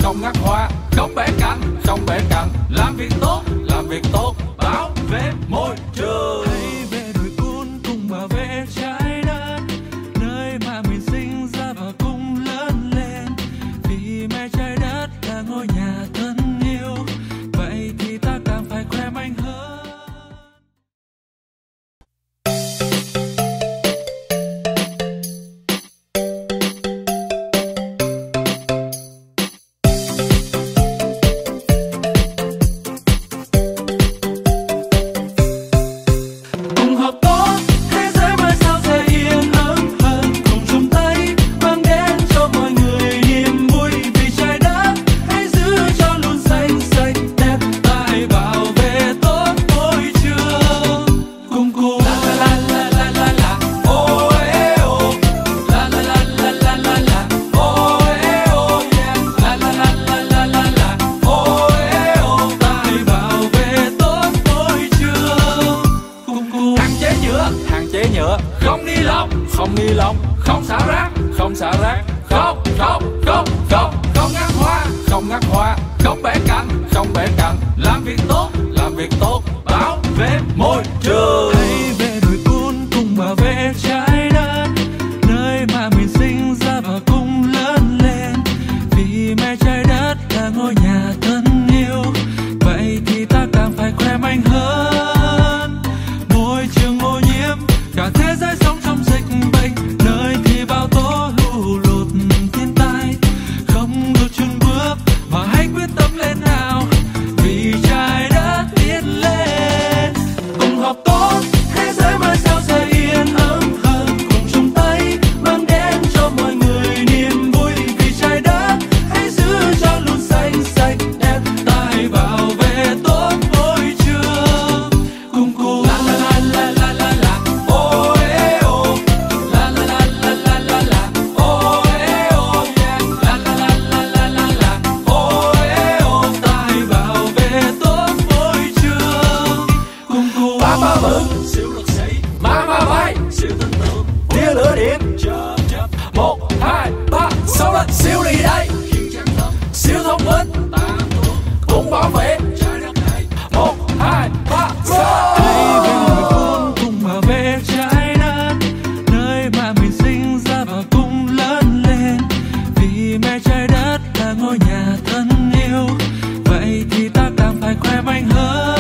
không ngắt hoa, không bẻ cành, không bẻ cành. Làm việc tốt, bảo vệ môi trường. Hãy về đồi cun cùng bảo vệ trái đất, nơi mà mình sinh ra và cùng lớn lên. Vì mẹ trái đất là ngôi nhà thân yêu, vậy thì ta càng phải khoe mạnh hơn. Không ni lông, không xả rác, không ngắt hoa, không bẻ cành, làm việc tốt, bảo vệ môi trường. Hãy về đồi cun cùng bảo vệ trái đất, nơi mà mình sinh ra và cùng lớn lên. Vì mẹ trái đất là ngôi nhà thân yêu, vậy thì ta càng phải khoe mạnh hơn. Môi trường ô nhiễm, cả thế giới sống trong dịch bệnh, nơi thì bão tố lũ lụt thiên tai. Không được chùn bước mà hãy quyết tâm lên nào, vì trái đất tiến lên. Cùng học tốt, thế giới mai sau sẽ yên ấm hơn. Cùng chung tay mang đến cho mọi người niềm vui, vì trái đất hãy giữ cho luôn xanh sạch đẹp. Ta hãy bảo vệ tốt môi trường. Cùng cùng la la la la la la, oh eh oh, la la la la la la la, oh eh oh yeah, la la la la la la la, oh eh oh. Ta hãy bảo vệ tốt môi trường. Cùng cùng ba vững siêu lực sĩ, ma vai siêu tin tưởng, tia lửa điện chớp chớp. 1, 2, 3, 6 lên siêu đi đây, siêu thông minh cùng bảo vệ trái đất này. 1, 2, 3, go! Hãy về đồi cun cùng bảo vệ trái đất, nơi mà mình sinh ra và cùng lớn lên. Vì mẹ trái đất là ngôi nhà thân yêu, vậy thì ta càng phải khoe mạnh hơn.